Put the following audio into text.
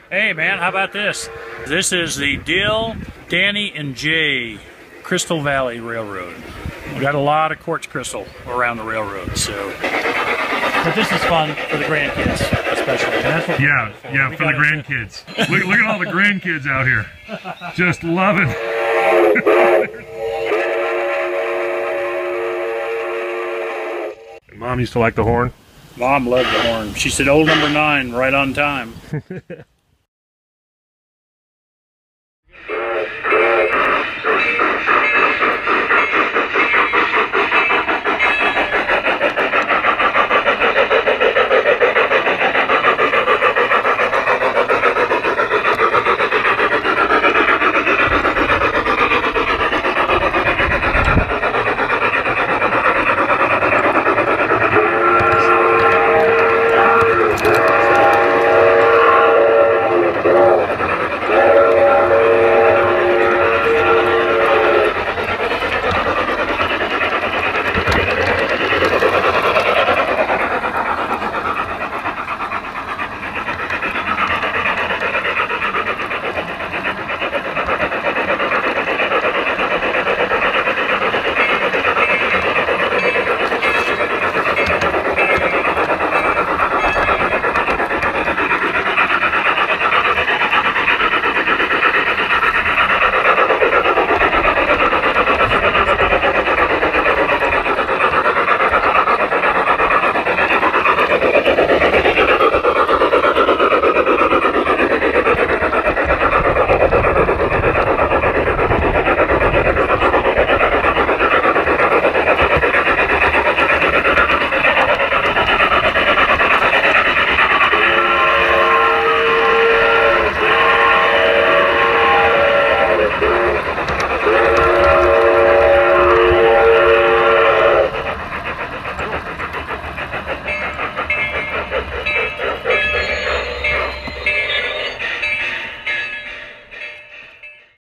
Hey man, how about this? This is the Dill, Dani, and J Crystal Valley Railroad. We got a lot of quartz crystal around the railroad, so. But this is fun for the grandkids, especially. And that's what yeah, for the grandkids. Look at all the grandkids out here, just loving. Mom used to like the horn. Mom loved the horn. She said, "Old number 9, right on time."